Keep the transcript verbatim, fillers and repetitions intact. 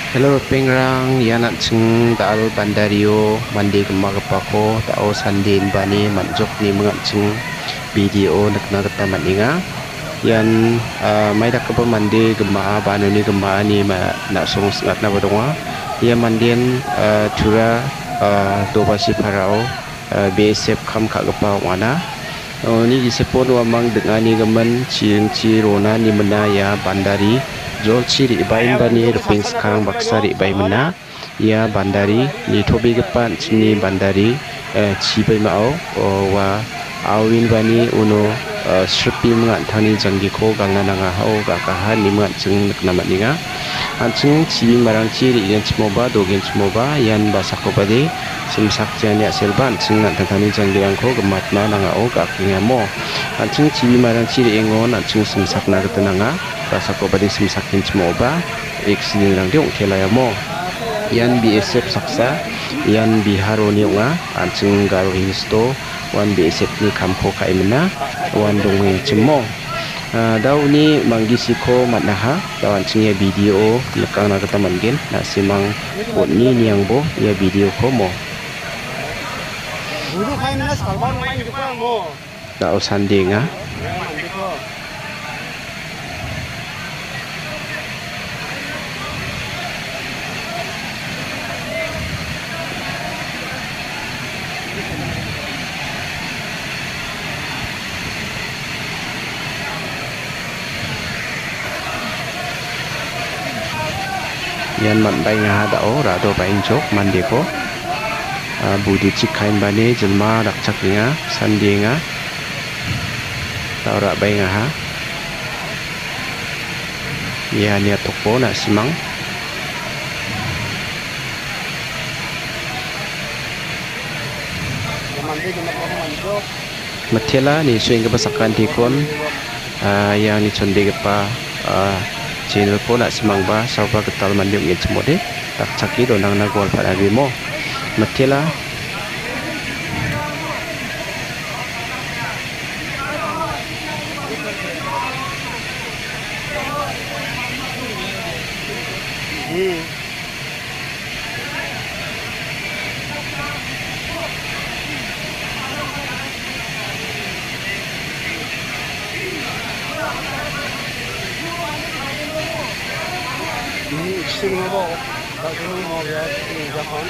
Hello pengrang yana chung dal bandario mandi gemagapako tao sandin bani manjok ni mengancung video nakna gata maninga yan mai dakapa mandi gema banuni gema ni ma na song ngatna badonga ya mandien tura dobasi parao besep kham khagapa wana ni gisepon wamang dengani gemen ciring cirona ni mena ya bandari jol ciri bain bani ruping skang baksari bai mena ia bandari ni tobi gepan cini bandari cibai mao wa awin bani uno sripi mengat tani janggiko ganga nanga hau gakaha ni mengat jeng nekna maninga ancung cibi marang ciri yan cimoba dogen cimoba yan basako bade simsak jani aselban cing ngan tani janggirangko gematna nanga o gakinga mo ancung cibi marang ciri engon ancung simsak na nanga basako badi simsakin cimoba eksidin rang diong kelaya mo yan B S F saksa yan biharo ni nga ancung galristo wan B S F ni kampo kaimena wan dongeng cemo daw ni manggisiko matnaha daw ancung ya video lekang na kataman gen na simang pot ni niang bo ya video ko mo daw sandi nga yan man bai nga dao rado bain jok mandi ko budi cikain bani jelma rakcak nga sandi nga tau ra bai nga ha ya niat toko na simang matela ni suing ke pasakan tikon yang ni conde pa channel ko na simang ba sauba ketal mandiung ngin cemode tak caki donang na gol pada bimo matela hmm ini semua bawa, tak semua mau ya, ini Jepang.